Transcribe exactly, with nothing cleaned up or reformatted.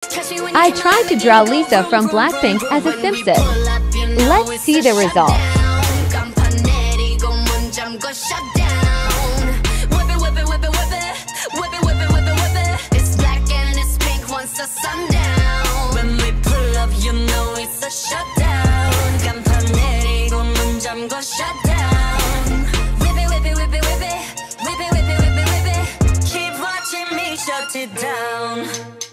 I tried to draw Lisa from BLACKPINK as a SIMPSON. Let's see the result. It's black and it's pink once the sun down. When we pull up, you know it's a shutdown. 간판 내리고 문 잠궈 shutdown. Whip it, whip it, whip it, whip it, whip it, whip it, whip it, whip it. Keep watching me shut it down.